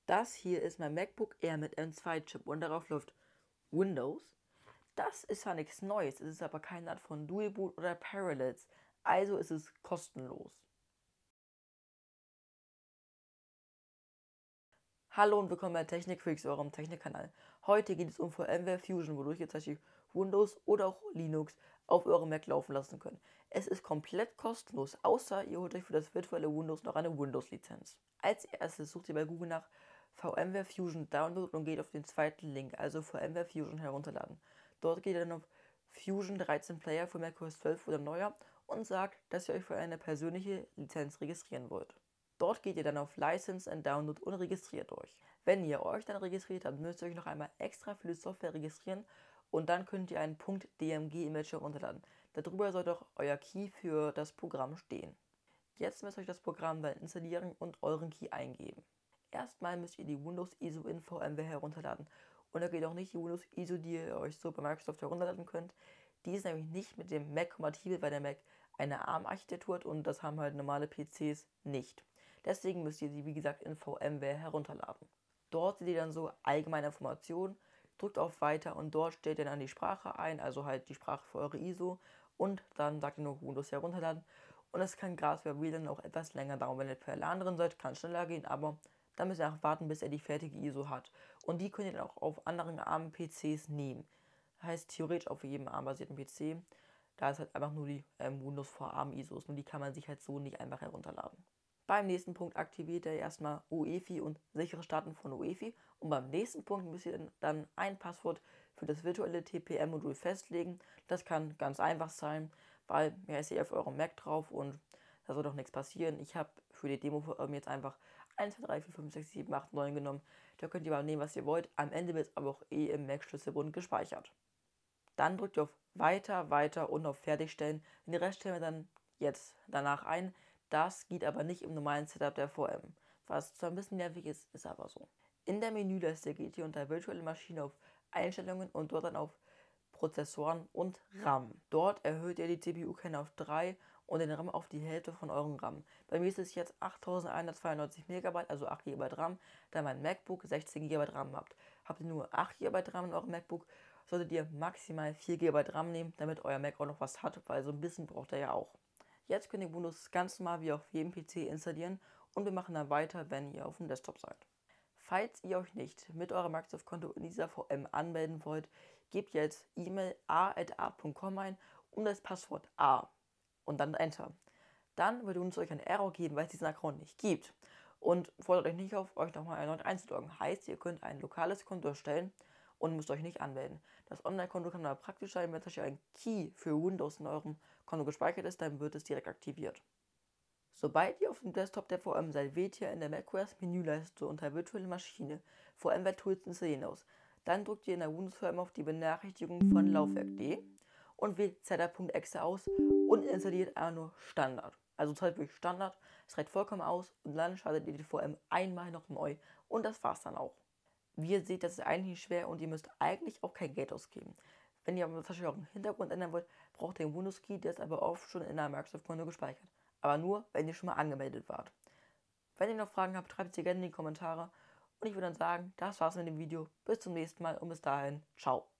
Das hier ist mein MacBook Air mit M2-Chip und darauf läuft Windows. Das ist zwar nichts Neues, es ist aber keine Art von Dual Boot oder Parallels, also ist es kostenlos. Hallo und willkommen bei Technik-Freaks, eurem Technikkanal. Heute geht es um VMware Fusion, wodurch ihr zum Beispiel Windows oder auch Linux auf eurem Mac laufen lassen könnt. Es ist komplett kostenlos, außer ihr holt euch für das virtuelle Windows noch eine Windows-Lizenz. Als erstes sucht ihr bei Google nach VMware Fusion Download und geht auf den zweiten Link, also VMware Fusion herunterladen. Dort geht ihr dann auf Fusion 13 Player für macOS 12 oder neuer und sagt, dass ihr euch für eine persönliche Lizenz registrieren wollt. Dort geht ihr dann auf License and Download und registriert euch. Wenn ihr euch dann registriert habt, müsst ihr euch noch einmal extra für die Software registrieren und dann könnt ihr einen .dmg-Image herunterladen. Darüber sollte auch euer Key für das Programm stehen. Jetzt müsst ihr euch das Programm dann installieren und euren Key eingeben. Erstmal müsst ihr die Windows ISO in VMware herunterladen. Und da geht auch nicht die Windows ISO, die ihr euch so bei Microsoft herunterladen könnt. Die ist nämlich nicht mit dem Mac kompatibel, weil der Mac eine ARM-Architektur hat und das haben halt normale PCs nicht. Deswegen müsst ihr sie, wie gesagt, in VMware herunterladen. Dort seht ihr dann so allgemeine Informationen, drückt auf Weiter und dort stellt ihr dann die Sprache ein, also halt die Sprache für eure ISO und dann sagt ihr nur Windows herunterladen. Und es kann gerade für WLAN auch etwas länger dauern. Wenn ihr per LAN drin seid, kann es schneller gehen, aber dann müsst ihr auch warten, bis er die fertige ISO hat. Und die könnt ihr dann auch auf anderen ARM-PCs nehmen. Heißt theoretisch auf jedem ARM-basierten PC. Da ist halt einfach nur die Windows for ARM ISOs. Nur die kann man sich halt so nicht einfach herunterladen. Beim nächsten Punkt aktiviert ihr erstmal UEFI und sicheres Starten von UEFI. Und beim nächsten Punkt müsst ihr dann ein Passwort für das virtuelle TPM-Modul festlegen. Das kann ganz einfach sein, weil ja ist ja auf eurem Mac drauf und da soll doch nichts passieren. Ich habe für die Demo jetzt einfach 1, 2, 3, 4, 5, 6, 7, 8, 9 genommen. Da könnt ihr mal nehmen, was ihr wollt. Am Ende wird es aber auch im Mac-Schlüsselbund gespeichert. Dann drückt ihr auf Weiter, Weiter und auf Fertigstellen. Den Rest stellen wir dann jetzt danach ein. Das geht aber nicht im normalen Setup der VM. Was zwar ein bisschen nervig ist, ist aber so. In der Menüleiste geht ihr unter Virtuelle Maschine auf Einstellungen und dort dann auf Prozessoren und RAM. Dort erhöht ihr die CPU-Kerne auf 3 und den RAM auf die Hälfte von eurem RAM. Bei mir ist es jetzt 8192 MB, also 8 GB RAM, da mein MacBook 16 GB RAM habt. Habt ihr nur 8 GB RAM in eurem MacBook, solltet ihr maximal 4 GB RAM nehmen, damit euer Mac auch noch was hat, weil so ein bisschen braucht er ja auch. Jetzt könnt ihr Windows ganz normal wie auf jedem PC installieren und wir machen dann weiter, wenn ihr auf dem Desktop seid. Falls ihr euch nicht mit eurem Microsoft-Konto in dieser VM anmelden wollt, gebt jetzt E-Mail a@a.com ein und das Passwort a und dann Enter. Dann wird uns euch ein Error geben, weil es diesen Account nicht gibt. Und fordert euch nicht auf, euch nochmal erneut einzuloggen. Heißt, ihr könnt ein lokales Konto erstellen und müsst euch nicht anmelden. Das Online-Konto kann aber praktisch sein, wenn zum Beispiel ein Key für Windows in eurem Konto gespeichert ist, dann wird es direkt aktiviert. Sobald ihr auf dem Desktop der VM seid, wählt ihr in der macOS Menüleiste unter Virtuelle Maschine VMware Tools installieren aus. Dann drückt ihr in der Windows VM auf die Benachrichtigung von Laufwerk.d und wählt Setup.exe aus und installiert einfach nur Standard. Also zahlt wirklich Standard, es reicht vollkommen aus und dann schaltet ihr die VM einmal noch neu und das war's dann auch. Wie ihr seht, das ist eigentlich nicht schwer und ihr müsst eigentlich auch kein Geld ausgeben. Wenn ihr aber zum Beispiel auch einen Hintergrund ändern wollt, braucht ihr einen Windows-Key, der ist aber oft schon in einem Microsoft-Konto gespeichert. Aber nur, wenn ihr schon mal angemeldet wart. Wenn ihr noch Fragen habt, schreibt sie gerne in die Kommentare. Und ich würde dann sagen, das war's mit dem Video. Bis zum nächsten Mal und bis dahin, ciao.